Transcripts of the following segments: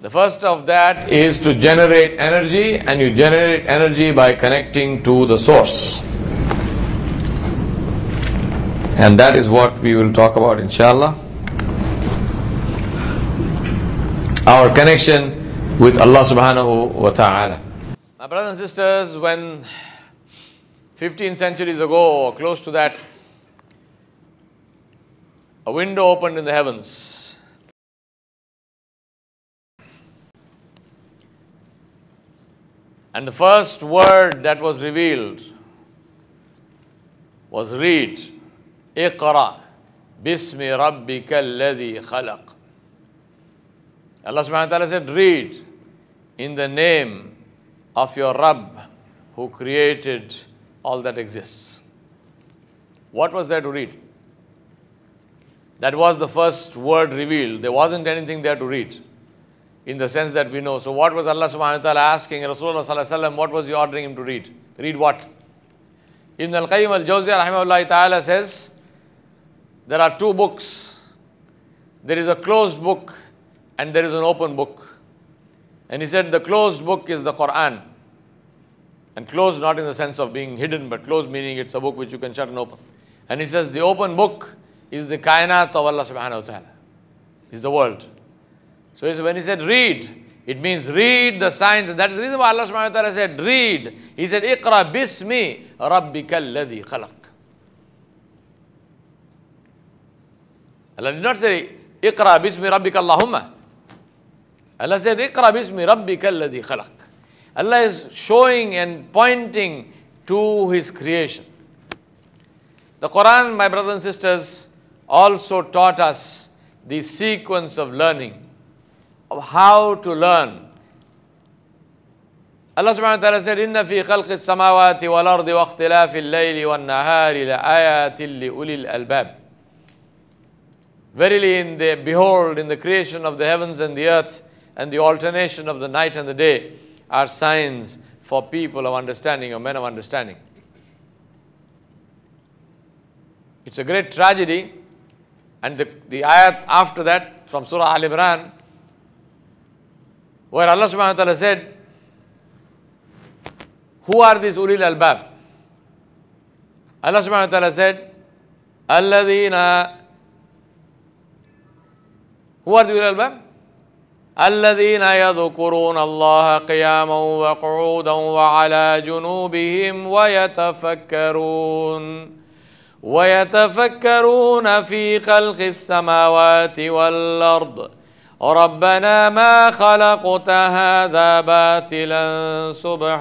The first of that is to generate energy, and you generate energy by connecting to the source. And that is what we will talk about, inshallah. Our connection with Allah subhanahu wa ta'ala. My brothers and sisters, when 15 centuries ago or close to that, a window opened in the heavens. And the first word that was revealed was read. Iqra bismi rabbika alladhi khalaq. Allah subhanahu wa ta'ala said, read in the name of your Rabb who created all that exists. What was there to read? That was the first word revealed. There wasn't anything there to read in the sense that we know. So what was Allah subhanahu wa ta'ala asking Rasulullah sallallahu alaihi wasallam? What was he ordering him to read? Read what? Ibn al-Qayyim al-Jawziyah rahimahullah ta'ala says, there are two books. There is a closed book and there is an open book. And he said the closed book is the Quran. And closed not in the sense of being hidden, but closed meaning it's a book which you can shut and open. And he says the open book is the kainat of Allah subhanahu wa ta'ala. Is the world. So when he said read, it means read the signs. And that is the reason why Allah subhanahu wa ta'ala said read. He said Iqra bismi rabbika alladhi khalaq. Allah did not say Iqra bismi rabbika Allahumma. Allah said Iqra bismi rabbika alladhi khalaq. Allah is showing and pointing to His creation. The Quran, my brothers and sisters, also taught us the sequence of learning, of how to learn. Allah subhanahu wa ta'ala said, Inna fi khalqi samawati wal ardi wa ikhtilafi al-layli wal nahari la ayatin li ulil albab. Verily, behold, in the creation of the heavens and the earth and the alternation of the night and the day are signs for people of understanding, or men of understanding. It's a great tragedy. And the ayat after that from Surah Al-Imran, where Allah subhanahu wa ta'ala said, who are these ulil albab? Allah subhanahu wa ta'ala said, Alladhina. Who are the ulil albab? الذين يذكرون الله قياما وقعودا وعلى جنوبهم ويتفكرون في خلق السماوات والأرض ربنا ما خلقت هذا باطلا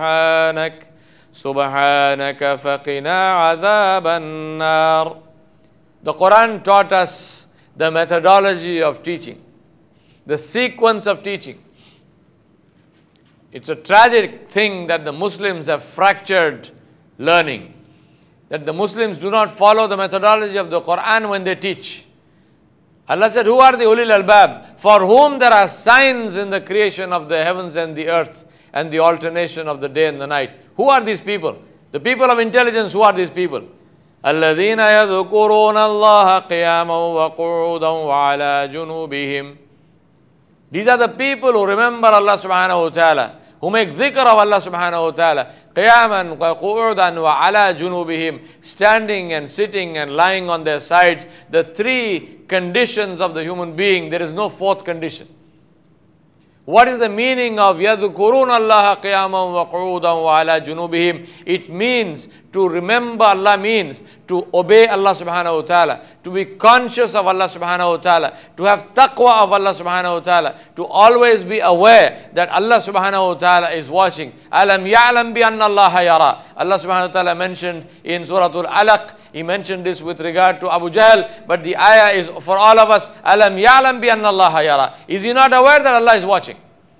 سبحانك فقنا عذاب النار. The Quran taught us the methodology of teaching, the sequence of teaching. It's a tragic thing that the Muslims have fractured learning, that the Muslims do not follow the methodology of the Quran when they teach. Allah said, who are the ulil albab? For whom there are signs in the creation of the heavens and the earth and the alternation of the day and the night. Who are these people? The people of intelligence, who are these people? الَّذِينَ يَذْكُرُونَ اللَّهَ قِيَامًا وَقُعُودًا وَعَلَى جُنُوبِهِمْ. These are the people who remember Allah subhanahu wa ta'ala, who make dhikr of Allah subhanahu wa ta'ala, qiyaman wa qu'udan wa ala junubihim, standing and sitting and lying on their sides. The three conditions of the human being, there is no fourth condition. What is the meaning of yadhkuruna Allah qiyaman wa qu'udan wa ala junubihim? It means to remember Allah, means to obey Allah subhanahu wa ta'ala, to be conscious of Allah subhanahu wa ta'ala, to have taqwa of Allah subhanahu wa ta'ala, to always be aware that Allah subhanahu wa ta'ala is watching. Alam ya'lam bi anna Allah yara. Allah subhanahu wa ta'ala mentioned in Surah Al-Alaq, He mentioned this with regard to Abu Jahl, but the ayah is for all of us. Alam ya'lam bi anna Allah yara. Is he not aware that Allah is watching?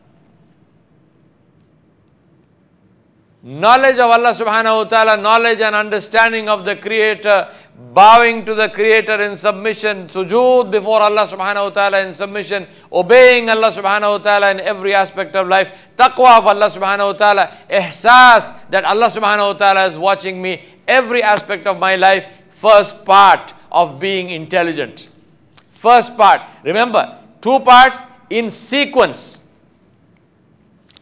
Knowledge of Allah subhanahu wa ta'ala, knowledge and understanding of the Creator, bowing to the Creator in submission, sujood before Allah subhanahu wa ta'ala in submission, obeying Allah subhanahu wa ta'ala in every aspect of life, taqwa of Allah subhanahu wa ta'ala, ihsas that Allah subhanahu wa ta'ala is watching me, every aspect of my life. First part of being intelligent. First part. Remember, two parts in sequence.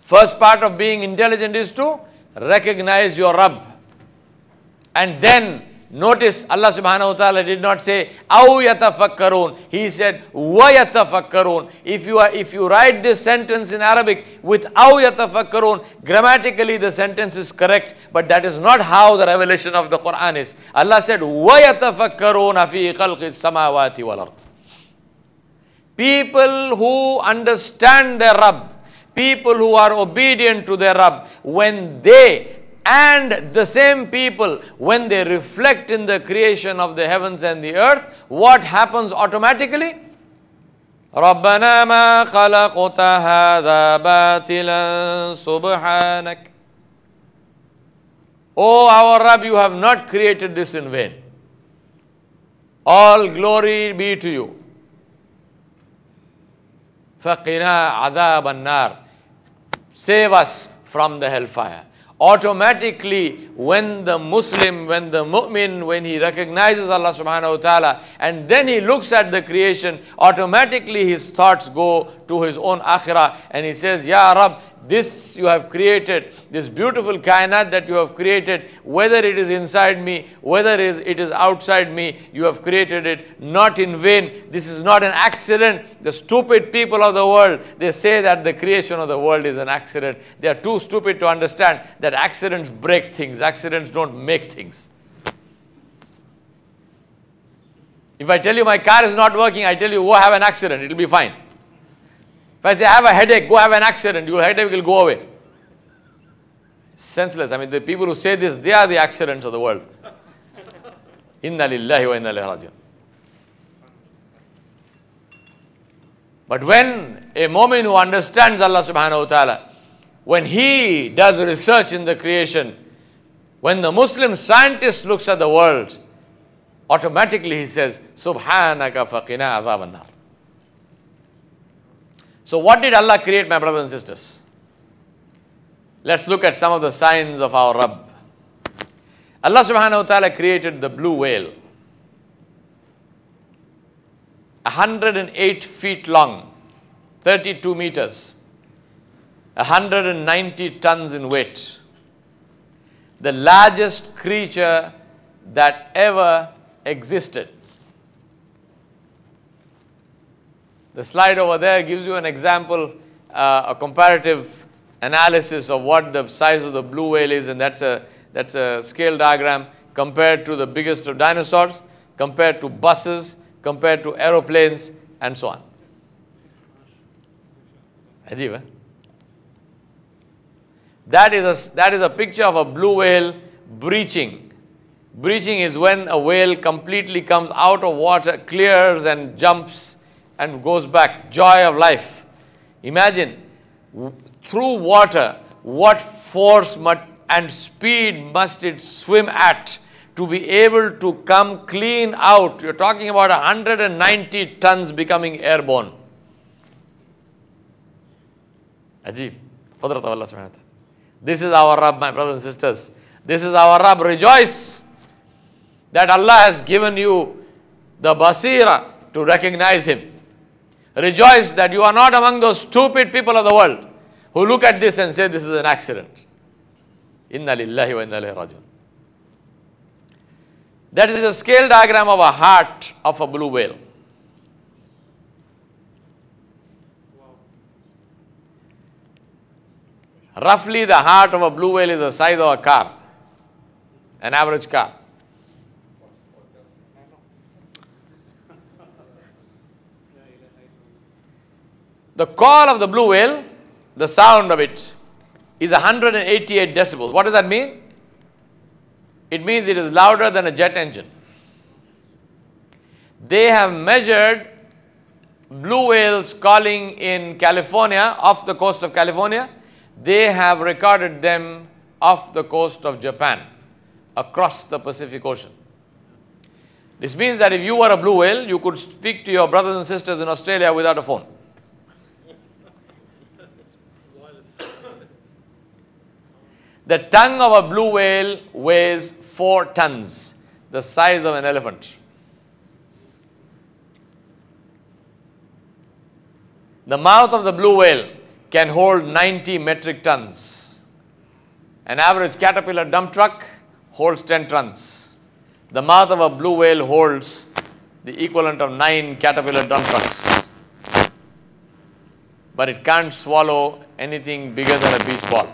First part of being intelligent is to recognize your Rabb. And then notice Allah subhanahu wa ta'ala did not say aw yatafakkarun. He said wa yatafakkarun. If you write this sentence in Arabic with aw yatafakkarun, grammatically the sentence is correct, but that is not how the revelation of the Quran is. Allah said wa yatafakkaruna fi khalqis samawati wal ard. People who understand their Rabb, people who are obedient to their Rabb, when they and the same people, when they reflect in the creation of the heavens and the earth, what happens automatically? رَبَّنَا مَا خَلَقْتَ هَذَا بَاطِلًا سُبْحَانَكَ. Oh our Rabb, you have not created this in vain. All glory be to you. فَقِنَا عَذَابَ النَّارِ. Save us from the hellfire. Automatically, when the Muslim, when the mu'min, when he recognizes Allah subhanahu wa ta'ala and then he looks at the creation, automatically his thoughts go to his own akhirah and he says, Ya Rabb, this you have created, this beautiful kainat that you have created, whether it is inside me, whether it is outside me, you have created it not in vain. This is not an accident. The stupid people of the world, they say that the creation of the world is an accident. They are too stupid to understand that accidents break things. Accidents don't make things. If I tell you my car is not working, I tell you go have an accident, it will be fine. If I say I have a headache, go have an accident, your headache will go away. Senseless. I mean, the people who say this, they are the accidents of the world. Inna lillahi wa inna ilayhi raji'un. But when a mu'min who understands Allah subhanahu wa ta'ala, when he does research in the creation, when the Muslim scientist looks at the world, automatically he says, Subhanaka faqina adhaban nar. So what did Allah create, my brothers and sisters? Let's look at some of the signs of our Rabb. Allah subhanahu wa ta'ala created the blue whale. 108 feet long, 32 meters, 190 tons in weight. The largest creature that ever existed. The slide over there gives you an example, a comparative analysis of what the size of the blue whale is, and that's a scale diagram compared to the biggest of dinosaurs, compared to buses, compared to aeroplanes, and so on. Ajib, eh? That is a picture of a blue whale breaching. Breaching is when a whale completely comes out of water, clears and jumps and goes back. Joy of life. Imagine, through water, what force and speed must it swim at to be able to come clean out. You're talking about 190 tons becoming airborne. Ajib. Qudrat of Allah subhanahu wa ta'ala. This is our Rabb, my brothers and sisters. This is our Rabb. Rejoice that Allah has given you the basira to recognize Him. Rejoice that you are not among those stupid people of the world who look at this and say this is an accident. Inna lillahi wa inna ilayhi raji'un. That is a scale diagram of a heart of a blue whale. Roughly the heart of a blue whale is the size of a car, an average car. The call of the blue whale, the sound of it, is 188 decibels. What does that mean? It means it is louder than a jet engine. They have measured blue whales calling in California, off the coast of California. They have recorded them off the coast of Japan, across the Pacific Ocean. This means that if you were a blue whale, you could speak to your brothers and sisters in Australia without a phone. The tongue of a blue whale weighs 4 tons, the size of an elephant. The mouth of the blue whale can hold 90 metric tons. An average caterpillar dump truck holds 10 tons. The mouth of a blue whale holds the equivalent of 9 caterpillar dump trucks. But it can't swallow anything bigger than a beach ball.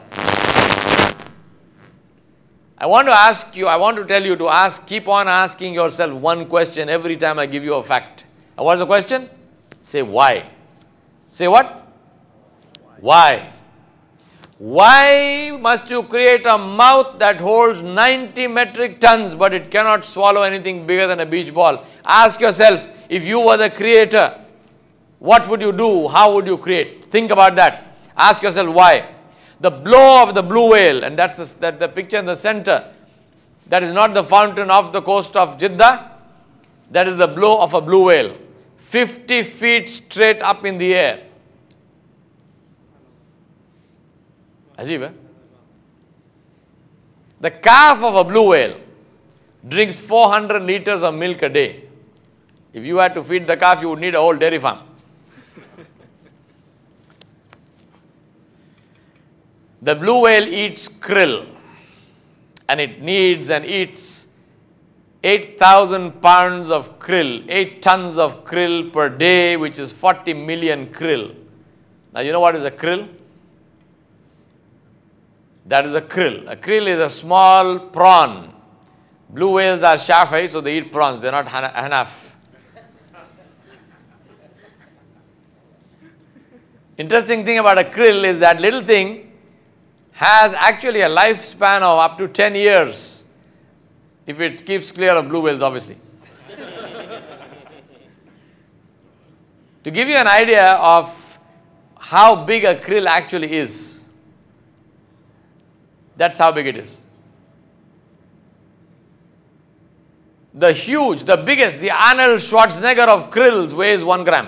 I want to tell you to keep on asking yourself one question every time I give you a fact. And what's the question? Say why. Say what? Why? Why must you create a mouth that holds 90 metric tons but it cannot swallow anything bigger than a beach ball? Ask yourself, if you were the creator, what would you do? How would you create? Think about that. Ask yourself why. The blow of the blue whale, and that's the picture in the center. That is not the fountain off the coast of Jeddah. That is the blow of a blue whale. 50 feet straight up in the air. Ajib, eh? The calf of a blue whale drinks 400 liters of milk a day. If you had to feed the calf, you would need a whole dairy farm. The blue whale eats krill, and it needs and eats 8,000 pounds of krill, 8 tons of krill per day, which is 40 million krill. Now, you know what is a krill? That is a krill. A krill is a small prawn. Blue whales are Shafi'i, so they eat prawns. They are not Hanaf. Interesting thing about a krill is that little thing has actually a lifespan of up to 10 years if it keeps clear of blue whales, obviously. To give you an idea of how big a krill actually is, that's how big it is. The biggest, the Arnold Schwarzenegger of krills weighs 1 gram.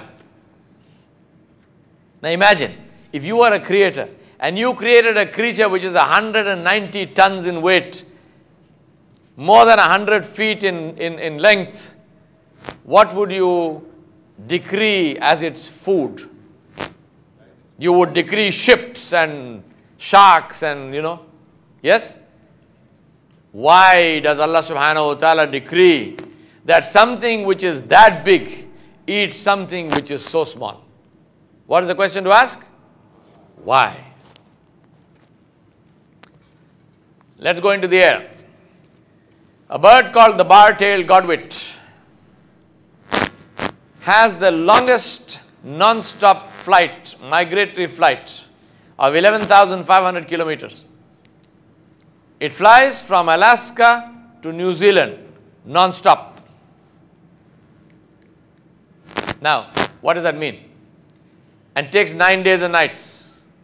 Now imagine, if you were a creator, and you created a creature which is 190 tons in weight, more than 100 feet in length, what would you decree as its food? You would decree ships and sharks and, yes? Why does Allah subhanahu wa ta'ala decree that something which is that big eats something which is so small? What is the question to ask? Why? Let's go into the air. A bird called the bar-tailed godwit has the longest non-stop flight, migratory flight of 11,500 kilometers. It flies from Alaska to New Zealand non-stop. Now, what does that mean? And takes 9 days and nights.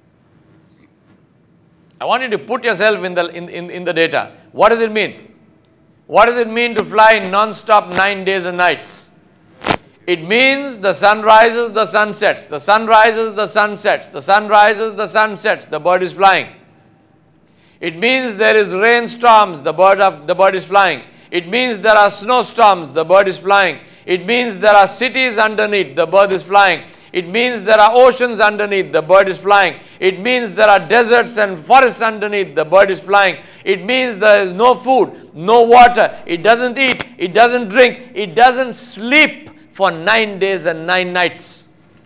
I want you to put yourself in the data. What does it mean? What does it mean to fly non-stop 9 days and nights? It means the sun rises, the sun sets. The sun rises, the sun sets. The sun rises, the sun sets. The bird is flying. It means there is rainstorms. The bird is flying. It means there are snowstorms. The bird is flying. It means there are cities underneath. The bird is flying. It means there are oceans underneath, the bird is flying. It means there are deserts and forests underneath, the bird is flying. It means there is no food, no water. It doesn't eat, it doesn't drink, it doesn't sleep for 9 days and 9 nights.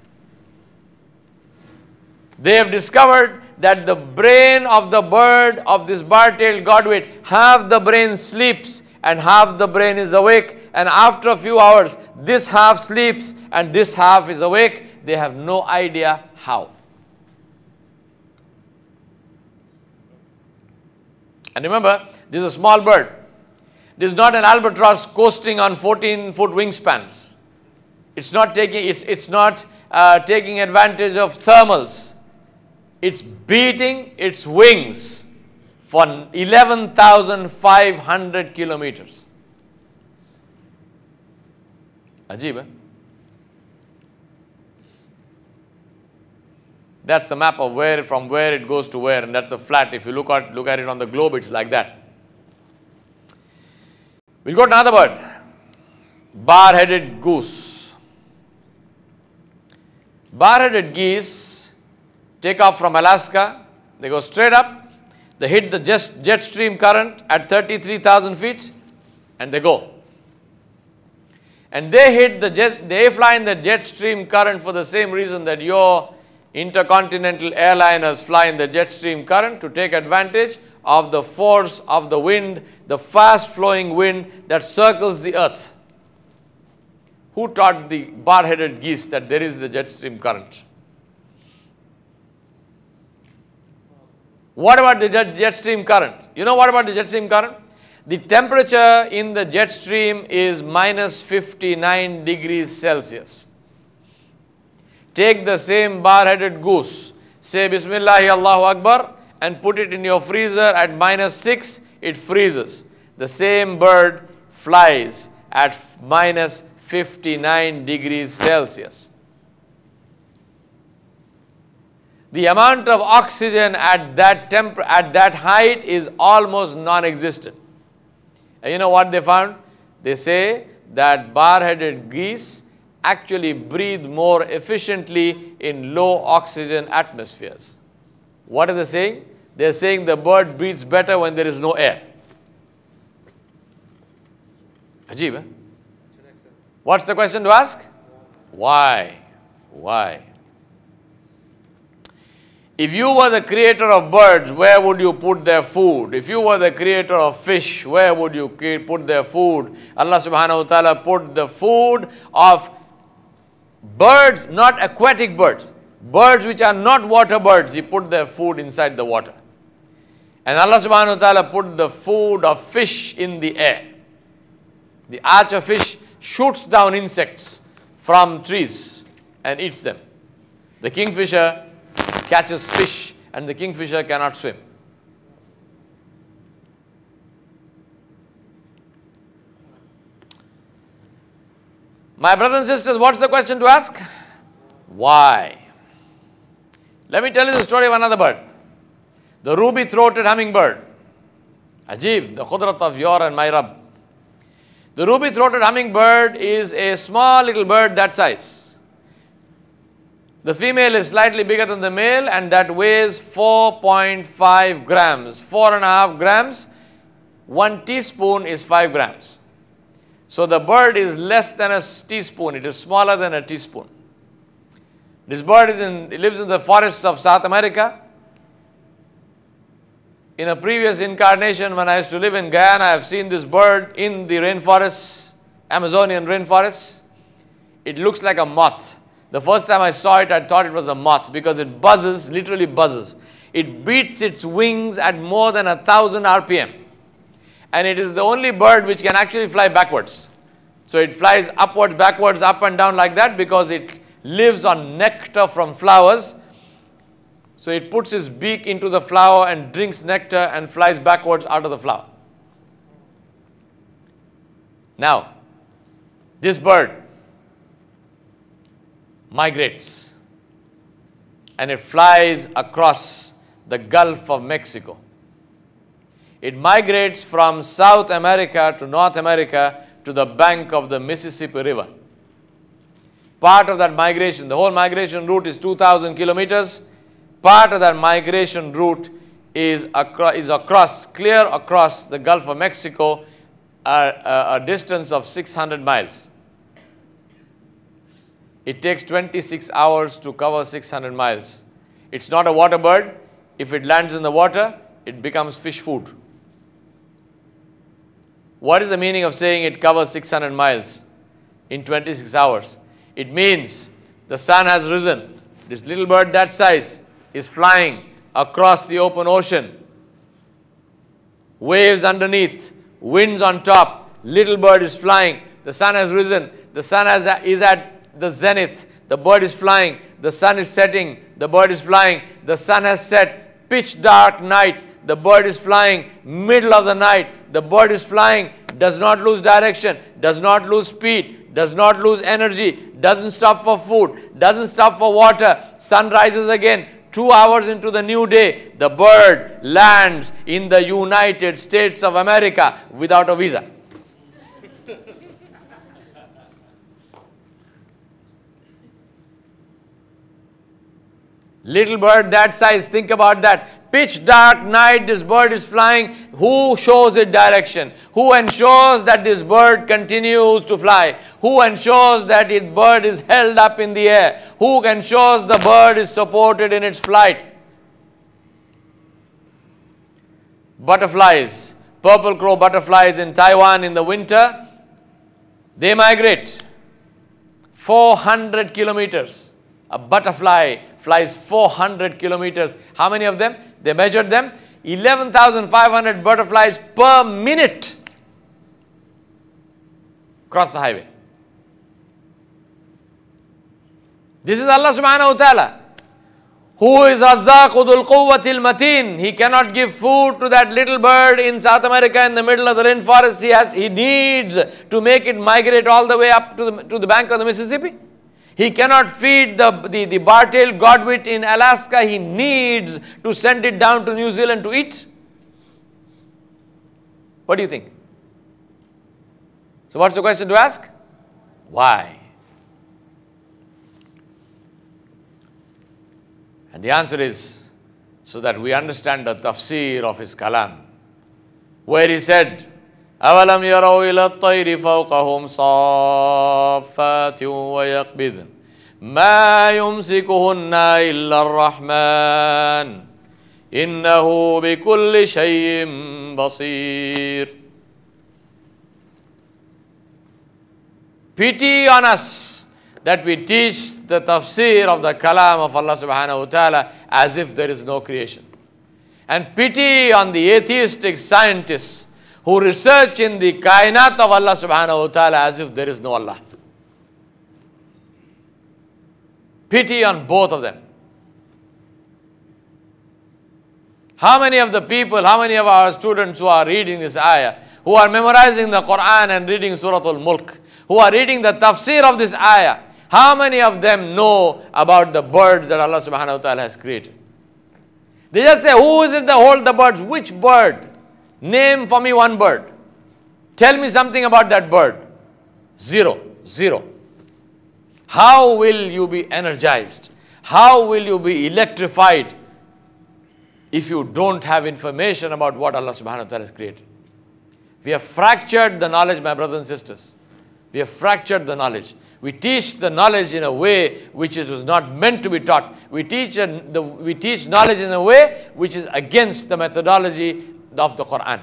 They have discovered that the brain of the bird, of this bar-tailed godwit, half the brain sleeps and half the brain is awake. And after a few hours, this half sleeps and this half is awake. They have no idea how. And remember, this is a small bird. This is not an albatross coasting on 14-foot wingspans. It's not taking advantage of thermals. It's beating its wings for 11,500 kilometers. Ajib, eh? That's the map of from where it goes to where, and that's a flat. If you look at it on the globe, it's like that. We'll go to another bird. Bar-headed goose. Bar-headed geese take off from Alaska, they go straight up, they hit the jet stream current at 33,000 feet, and they go. And they fly in the jet stream current for the same reason that your intercontinental airliners fly in the jet stream current, to take advantage of the force of the wind, the fast flowing wind that circles the earth. Who taught the bar-headed geese that there is the jet stream current? What about the jet stream current? You know what about the jet stream current? The temperature in the jet stream is minus 59 degrees Celsius. Take the same bar-headed goose, say Bismillahi Allahu Akbar, and put it in your freezer at minus 6, it freezes. The same bird flies at minus 59 degrees Celsius. The amount of oxygen at that height is almost non-existent. And you know what they found? They say that bar-headed geese actually breathe more efficiently in low oxygen atmospheres. What are they saying? They are saying the bird breathes better when there is no air. Ajib, eh? What's the question to ask? Why? Why? If you were the creator of birds, where would you put their food? If you were the creator of fish, where would you put their food? Allah subhanahu wa ta'ala put the food of birds, not aquatic birds. Birds which are not water birds, He put their food inside the water. And Allah subhanahu wa ta'ala put the food of fish in the air. The archer fish shoots down insects from trees and eats them. The kingfisher catches fish, and the kingfisher cannot swim. My brothers and sisters, what's the question to ask? Why? Let me tell you the story of another bird. The ruby-throated hummingbird. Ajib, the khudrat of your and my Rabb. The ruby-throated hummingbird is a small little bird that size. The female is slightly bigger than the male, and that weighs 4.5 grams. 4.5 grams. 1 teaspoon is 5 grams. So the bird is less than a teaspoon. It is smaller than a teaspoon. This bird lives in the forests of South America. In a previous incarnation, when I used to live in Guyana, I have seen this bird in the rainforests, Amazonian rainforests. It looks like a moth. The first time I saw it, I thought it was a moth because it buzzes, literally buzzes. It beats its wings at more than 1,000 RPM. And it is the only bird which can actually fly backwards. So it flies upwards, backwards, up and down like that because it lives on nectar from flowers. So it puts its beak into the flower and drinks nectar and flies backwards out of the flower. Now, this bird migrates and it flies across the Gulf of Mexico. It migrates from South America to North America to the bank of the Mississippi River. Part of that migration, the whole migration route is 2,000 kilometers. Part of that migration route is clear across the Gulf of Mexico, a distance of 600 miles. It takes 26 hours to cover 600 miles. It's not a water bird. If it lands in the water, it becomes fish food. What is the meaning of saying it covers 600 miles in 26 hours? It means the sun has risen. This little bird that size is flying across the open ocean. Waves underneath, winds on top, little bird is flying. The sun has risen, the sun is at the zenith, the bird is flying, the sun is setting, the bird is flying, the sun has set, pitch dark night, the bird is flying, middle of the night, the bird is flying, does not lose direction, does not lose speed, does not lose energy, doesn't stop for food, doesn't stop for water, sun rises again. 2 hours into the new day, the bird lands in the United States of America without a visa. Little bird that size, think about that. Pitch dark night, this bird is flying. Who shows it direction? Who ensures that this bird continues to fly? Who ensures that its bird is held up in the air? Who ensures the bird is supported in its flight? Butterflies, purple crow butterflies in Taiwan in the winter, they migrate 400 kilometers. A butterfly flies 400 kilometers. How many of them? They measured them. 11,500 butterflies per minute cross the highway. This is Allah subhanahu wa ta'ala. Who is Razzaqudul Quwwatil Mateen? He cannot give food to that little bird in South America in the middle of the rainforest. He needs to make it migrate all the way up to the bank of the Mississippi. He cannot feed the bar-tailed godwit in Alaska. He needs to send it down to New Zealand to eat. What do you think? So what's the question to ask? Why? And the answer is so that we understand the tafsir of his kalam, where he said, أَوَلَمْ يَرَوْا إِلَى الطَّيْرِ فَوْقَهُمْ صَافَّاتٍ وَيَقْبِضْنَ مَا يُمْسِكُهُنَّ إِلَّا الرَّحْمَنُ إِنَّهُ بِكُلِّ شَيْءٍ بَصِيرٌ. Pity on us that we teach the tafsir of the kalam of Allah subhanahu wa ta'ala as if there is no creation. And pity on the atheistic scientists who research in the kainat of Allah subhanahu wa ta'ala as if there is no Allah. Pity on both of them. How many of the people, how many of our students who are reading this ayah, who are memorizing the Quran and reading Surah Al-Mulk, who are reading the tafsir of this ayah, how many of them know about the birds that Allah subhanahu wa ta'ala has created? They just say, who is it that holds the birds? Which bird? Name for me one bird. Tell me something about that bird. Zero. How will you be energized? How will you be electrified if you don't have information about what Allah subhanahu wa ta'ala has created? We have fractured the knowledge, my brothers and sisters. We have fractured the knowledge. We teach the knowledge in a way which it was not meant to be taught. We teach knowledge in a way which is against the methodology of the Quran.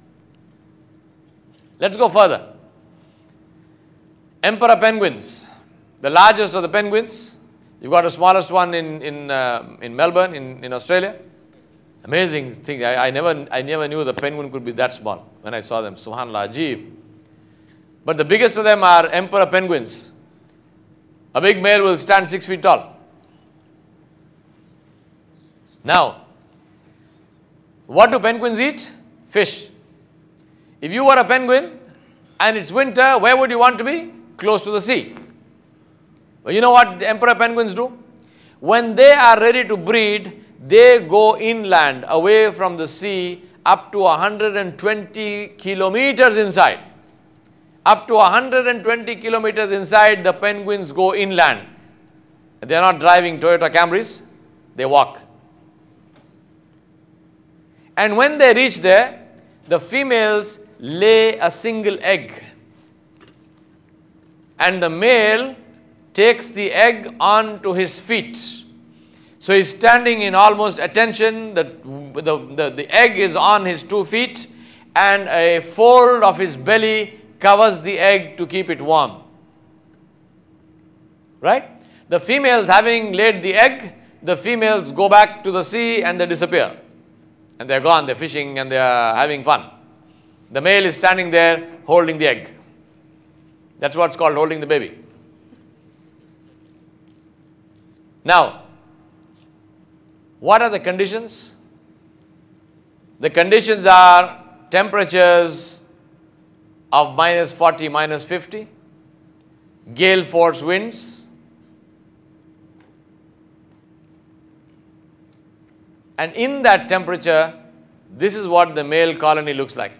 Let's go further. Emperor penguins, the largest of the penguins. You've got the smallest one in Melbourne, in Australia. Amazing thing. I never knew the penguin could be that small when I saw them. Subhanallah, Ajeeb. But the biggest of them are emperor penguins. A big male will stand 6 feet tall. Now, what do penguins eat? Fish. If you were a penguin and it's winter, where would you want to be? Close to the sea. But you know what the emperor penguins do? When they are ready to breed, they go inland, away from the sea, up to 120 kilometers inside. Up to 120 kilometers inside, the penguins go inland. They are not driving Toyota Camrys, they walk. And when they reach there, the females lay a single egg. And the male takes the egg onto his feet. So he's standing in almost attention. The egg is on his 2 feet, and a fold of his belly covers the egg to keep it warm. Right? The females, having laid the egg, the females go back to the sea and they disappear. And they're gone, they're fishing and they're having fun. The male is standing there holding the egg. That's what's called holding the baby. Now, what are the conditions? The conditions are temperatures of -40, -50, gale force winds, and in that temperature, this is what the male colony looks like.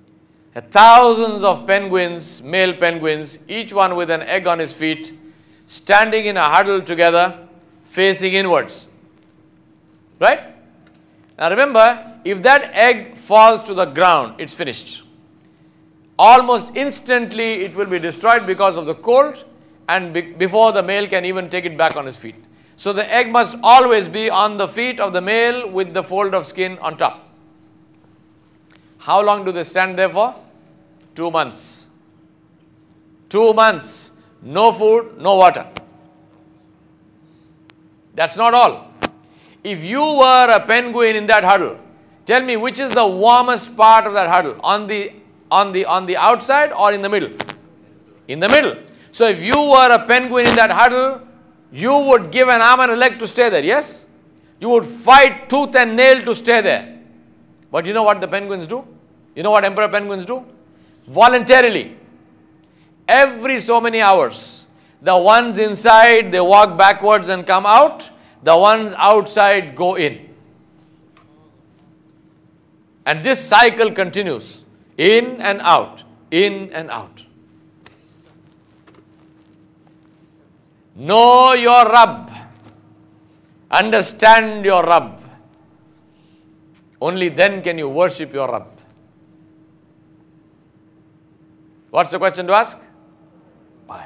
Thousands of penguins, male penguins, each one with an egg on his feet, standing in a huddle together, facing inwards. Right? Now remember, if that egg falls to the ground, it's finished. Almost instantly it will be destroyed because of the cold, and before the male can even take it back on his feet. So the egg must always be on the feet of the male with the fold of skin on top. How long do they stand there for? 2 months. 2 months. No food, no water. That's not all. If you were a penguin in that huddle, tell me which is the warmest part of that huddle? On the outside or in the middle? In the middle. So if you were a penguin in that huddle, you would give an arm and a leg to stay there, yes? You would fight tooth and nail to stay there. But you know what the penguins do? You know what emperor penguins do? Voluntarily. Every so many hours, the ones inside, they walk backwards and come out. The ones outside go in. And this cycle continues. In and out. In and out. Know your Rabb. Understand your Rabb. Only then can you worship your Rabb. What's the question to ask? Why?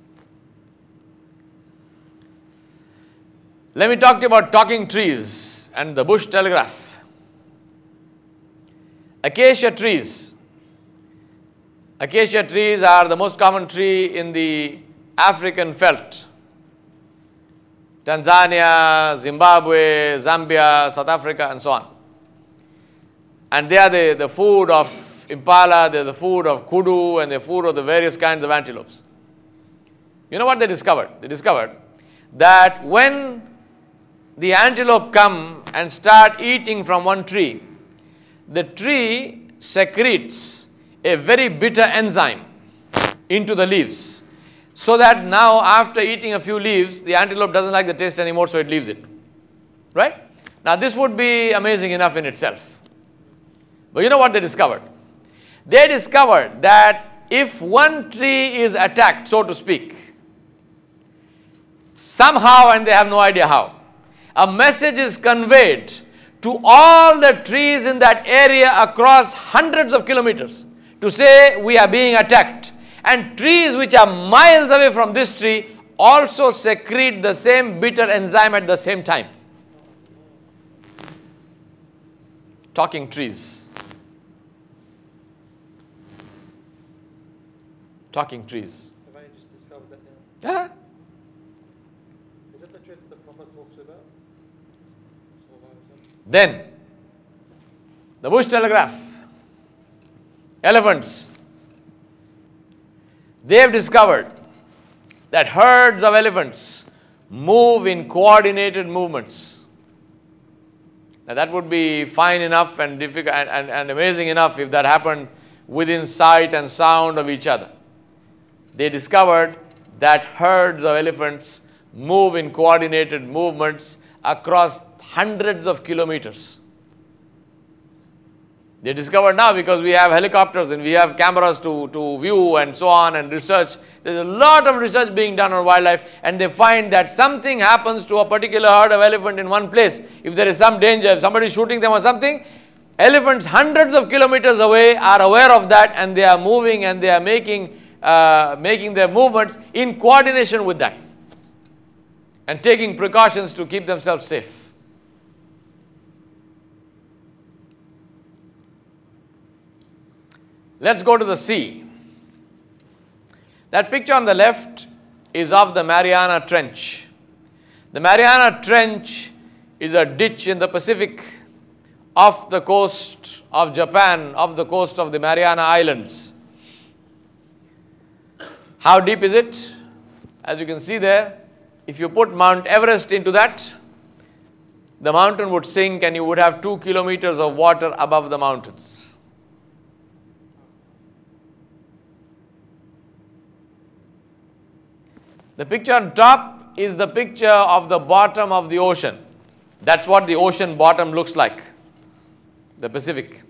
Let me talk to you about talking trees and the bush telegraph. Acacia trees. Acacia trees are the most common tree in the African veldt. Tanzania, Zimbabwe, Zambia, South Africa, and so on. And they are the food of impala, they are the food of kudu, and the food of the various kinds of antelopes. You know what they discovered? They discovered that when the antelope come and start eating from one tree, the tree secretes a very bitter enzyme into the leaves. So that now after eating a few leaves, the antelope doesn't like the taste anymore, so it leaves it. Right? Now this would be amazing enough in itself. But you know what they discovered? They discovered that if one tree is attacked, so to speak, somehow, and they have no idea how, a message is conveyed to all the trees in that area across hundreds of kilometers to say we are being attacked. And trees which are miles away from this tree also secrete the same bitter enzyme at the same time. Talking trees. Talking trees. Have I just discovered that now? Yeah. Is that the trait that the Prophet talks about? Then, the bush telegraph. Elephants. They have discovered that herds of elephants move in coordinated movements. Now that would be fine enough and difficult and amazing enough if that happened within sight and sound of each other. They discovered that herds of elephants move in coordinated movements across hundreds of kilometers. They discovered now because we have helicopters and we have cameras to view and so on and research. There's a lot of research being done on wildlife, and they find that something happens to a particular herd of elephant in one place. If there is some danger, if somebody is shooting them or something, elephants hundreds of kilometers away are aware of that, and they are moving and they are making their movements in coordination with that and taking precautions to keep themselves safe. Let's go to the sea. That picture on the left is of the Mariana Trench. The Mariana Trench is a ditch in the Pacific off the coast of Japan, off the coast of the Mariana Islands. How deep is it? As you can see there, if you put Mount Everest into that, the mountain would sink and you would have 2 kilometers of water above the mountains. The picture on top is the picture of the bottom of the ocean. That's what the ocean bottom looks like, the Pacific.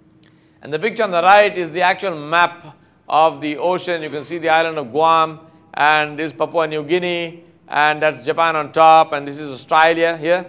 And the picture on the right is the actual map of the ocean. You can see the island of Guam and this is Papua New Guinea, and that's Japan on top, and this is Australia here.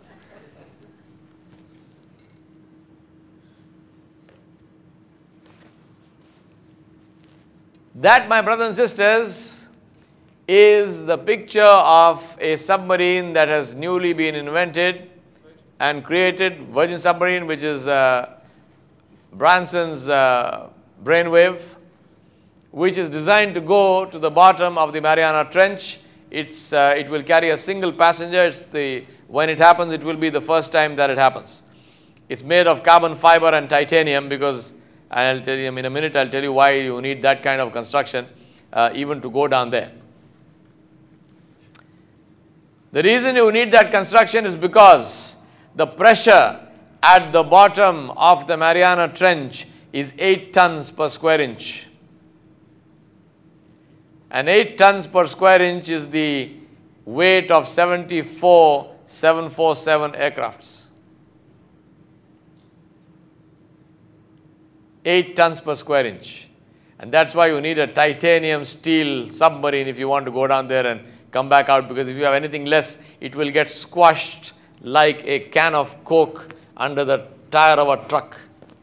That, my brothers and sisters, is the picture of a submarine that has newly been invented and created, Virgin submarine, which is Branson's brainwave, which is designed to go to the bottom of the Mariana Trench. It will carry a single passenger. When it happens, it will be the first time that it happens. It's made of carbon fiber and titanium, because I'll tell you in a minute, I'll tell you why you need that kind of construction even to go down there. The reason you need that construction is because the pressure at the bottom of the Mariana Trench is 8 tons per square inch. And 8 tons per square inch is the weight of 74 747 aircrafts. 8 tons per square inch. And that's why you need a titanium steel submarine if you want to go down there and come back out, because if you have anything less, it will get squashed like a can of Coke under the tire of a truck.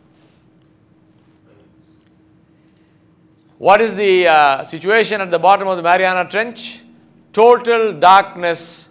What is the situation at the bottom of the Mariana Trench? Total darkness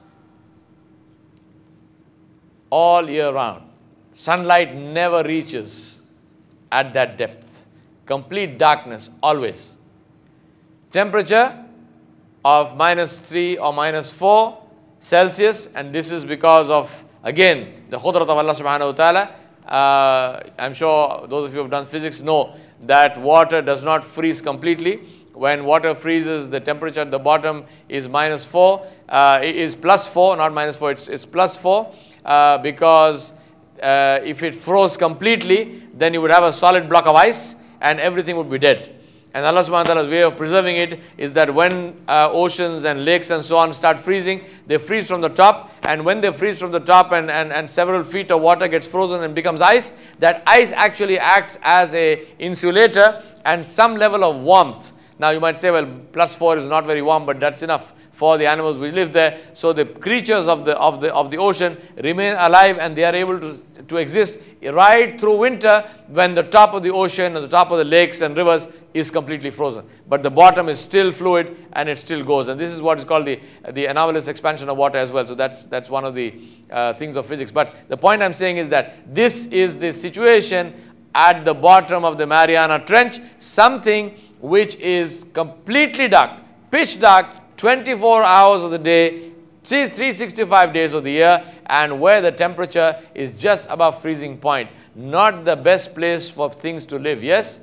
all year round. Sunlight never reaches at that depth. Complete darkness always. Temperature of -3 or -4 Celsius, and this is because of, again, the Qudrat of Allah subhanahu wa ta'ala. I'm sure those of you who have done physics know that water does not freeze completely. When water freezes, the temperature at the bottom is -4, is +4, not -4, it's +4, because if it froze completely, then you would have a solid block of ice and everything would be dead. And Allah subhanahu wa ta'ala's way of preserving it is that when oceans and lakes and so on start freezing, they freeze from the top, and when they freeze from the top and several feet of water gets frozen and becomes ice, that ice actually acts as a insulator and some level of warmth. Now you might say, well, +4 is not very warm, but that's enough for the animals which live there. So the creatures of the ocean remain alive, and they are able to exist right through winter when the top of the ocean and the top of the lakes and rivers is completely frozen. But the bottom is still fluid and it still goes. And this is what is called the anomalous expansion of water as well. So that's one of the things of physics. But the point I'm saying is that this is the situation at the bottom of the Mariana Trench, something which is completely dark, pitch dark, 24 hours of the day, 365 days of the year, and where the temperature is just above freezing point. Not the best place for things to live, yes?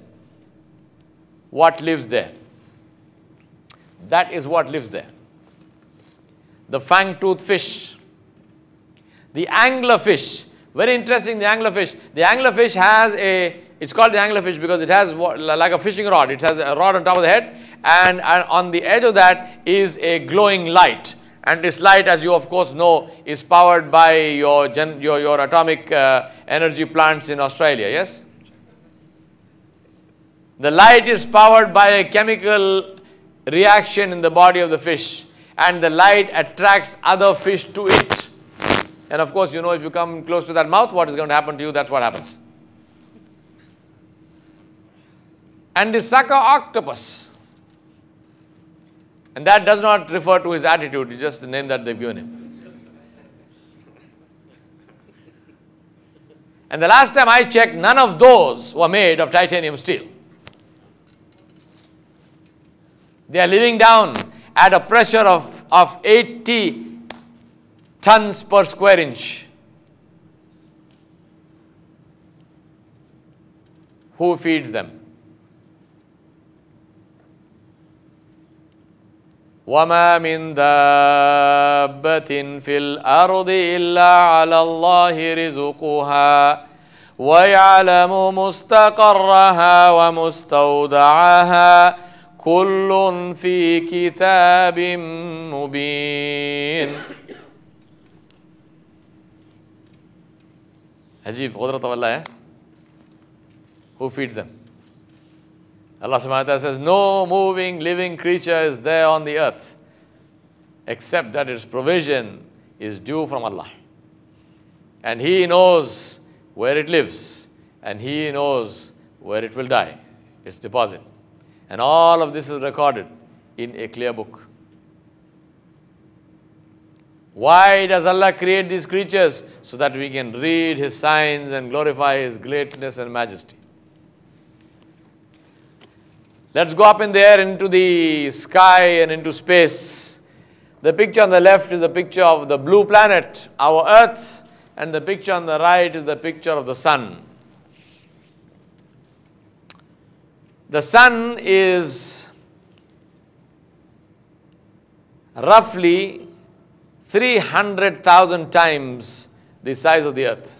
What lives there? That is what lives there. The fang-toothed fish. The anglerfish. Very interesting, the anglerfish. The anglerfish has it's called the anglerfish because it has like a fishing rod. It has a rod on top of the head, and on the edge of that is a glowing light. And this light, as you of course know, is powered by your atomic energy plants in Australia, yes? The light is powered by a chemical reaction in the body of the fish, and the light attracts other fish to it. And of course, you know, if you come close to that mouth, what is going to happen to you? That's what happens. And the sucker octopus. And that does not refer to his attitude, it's just the name that they've given him. And the last time I checked, none of those were made of titanium steel. They are living down at a pressure of 80 tons per square inch. Who feeds them? وَمَا مِن دَابَّةٍ فِي الْأَرْضِ إِلَّا عَلَى اللَّهِ رِزُقُهَا وَيَعْلَمُ مُسْتَقَرَّهَا وَمُسْتَوْدَعَهَا كُلٌّ فِي كِتَابٍ مُبِينٍ. Ajib, Qudrat of Allah, eh? Who feeds them? Allah subhanahu wa ta'ala says, no moving, living creature is there on the earth, except that its provision is due from Allah. And He knows where it lives, and He knows where it will die, its deposit. And all of this is recorded in a clear book. Why does Allah create these creatures? So that we can read His signs and glorify His greatness and majesty. Let's go up in the air into the sky and into space. The picture on the left is the picture of the blue planet, our earth, and the picture on the right is the picture of the sun. The sun is roughly 300,000 times the size of the earth.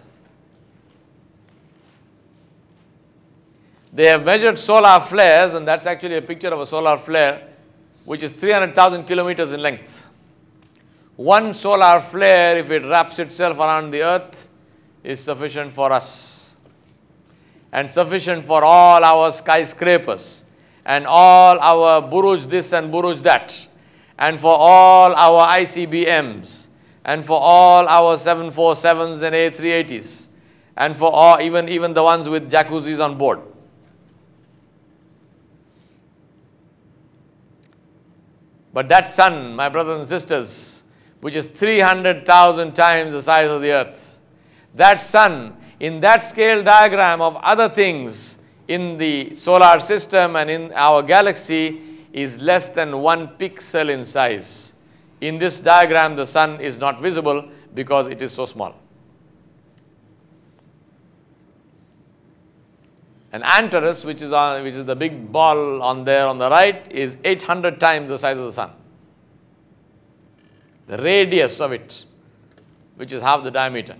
They have measured solar flares, and that's actually a picture of a solar flare, which is 300,000 kilometers in length. One solar flare, if it wraps itself around the earth, is sufficient for us. And sufficient for all our skyscrapers, and all our buruj this and buruj that, and for all our ICBMs, and for all our 747s and A380s, and for all, even the ones with jacuzzis on board. But that sun, my brothers and sisters, which is 300,000 times the size of the earth, that sun, in that scale diagram of other things in the solar system and in our galaxy, is less than 1 pixel in size. In this diagram, the sun is not visible because it is so small. And Antares, which is the big ball on there on the right, is 800 times the size of the sun. The radius of it, which is half the diameter.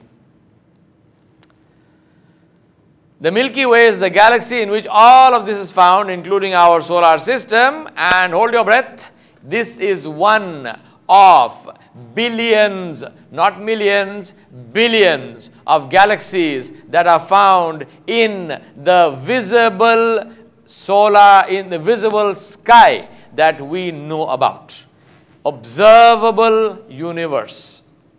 The Milky Way is the galaxy in which all of this is found, including our solar system. And hold your breath, this is one of billions, not millions, billions of galaxies that are found in the visible in the visible sky that we know about. Observable universe.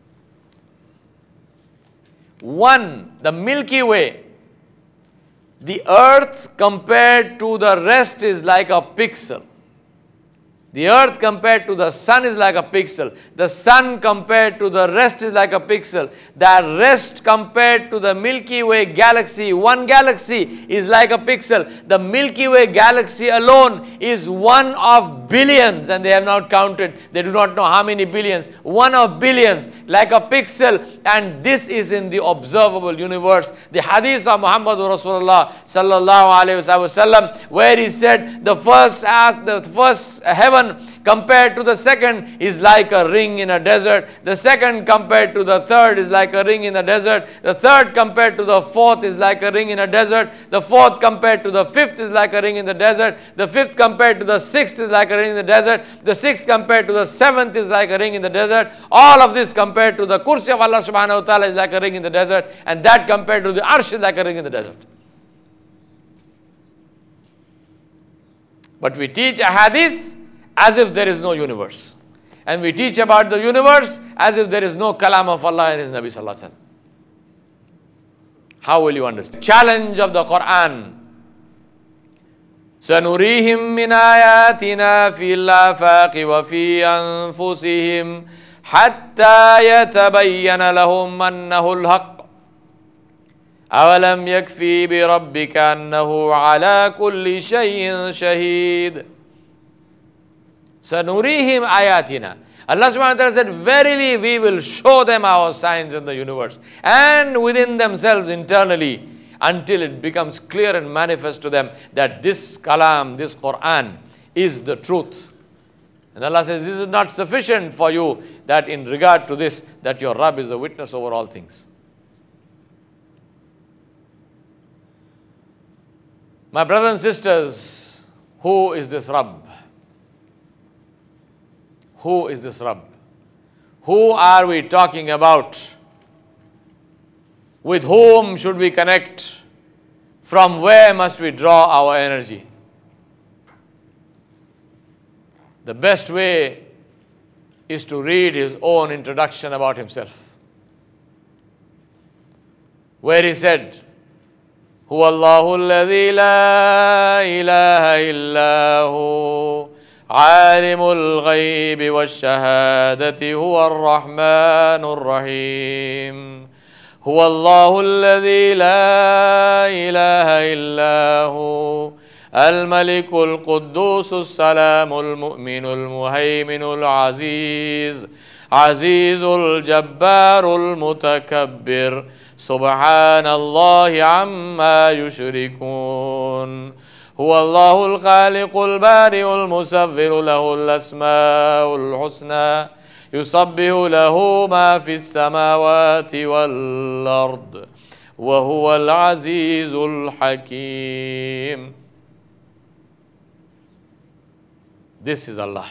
One, the Milky Way. The earth compared to the rest is like a pixel. The earth compared to the sun is like a pixel. The sun compared to the rest is like a pixel. The rest compared to the Milky Way galaxy, one galaxy is like a pixel. The Milky Way galaxy alone is one of billions, and they have not counted. They do not know how many billions. One of billions, like a pixel, and this is in the observable universe. The hadith of Muhammad Rasulullah sallallahu alaihi wasallam, where he said the first heaven compared to the second is like a ring in a desert. The second compared to the third is like a ring in a desert. The third compared to the fourth is like a ring in a desert. The fourth compared to the fifth is like a ring in the desert. The fifth compared to the sixth is like a ring in the desert. The sixth compared to the seventh is like a ring in the desert. All of this compared to the kursi of Allah subhanahu wa ta'ala is like a ring in the desert. And that compared to the arsh is like a ring in the desert. But we teach a hadith as if there is no universe. And we teach about the universe as if there is no kalam of Allah and His Nabi sallallahu alaihi wasallam. How will you understand? Challenge of the Quran. سَنُرِيهِمْ مِنْ آيَاتِنَا فِي الْآفَاقِ وَفِي أَنفُسِهِمْ حَتَّى يَتَبَيَّنَ لَهُمْ أَنَّهُ الْحَقُّ أَوَلَمْ يَكْفِي بِرَبِّكَ أَنَّهُ عَلَى كُلِّ شَيْءٍ شَهِيدٌ. Sanurihim ayatina. Allah subhanahu wa ta'ala said, verily we will show them our signs in the universe and within themselves internally, until it becomes clear and manifest to them that this kalam, this Quran is the truth. And Allah says, this is not sufficient for you, that in regard to this, that your Rabb is a witness over all things. My brothers and sisters, who is this Rabb? Who is this Rabb? Who are we talking about? With whom should we connect? From where must we draw our energy? the best way is to read his own introduction about himself, where he said, هو الله الذي لا إله إلا هو عالم الغيب والشهادة هو الرحمن الرحيم هو الله الذي لا إله إلا هو الملك القدوس السلام المؤمن المهيمن العزيز عزيز الجبار المتكبر سبحان الله عما يشركون هو الله الخالق البارئ المصور له الأسماء الحسنى يسبح له ما في السماوات والأرض وهو العزيز الحكيم. This is Allah.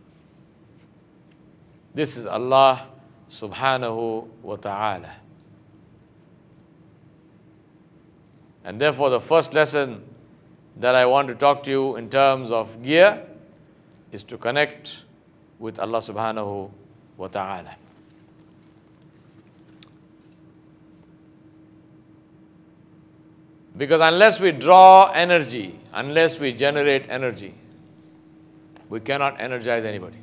This is Allah subhanahu wa ta'ala. And therefore the first lesson that I want to talk to you in terms of gear is to connect with Allah subhanahu wa ta'ala. Because unless we draw energy, unless we generate energy, we cannot energize anybody.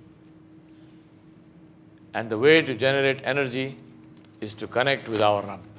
And the way to generate energy is to connect with our Rabb.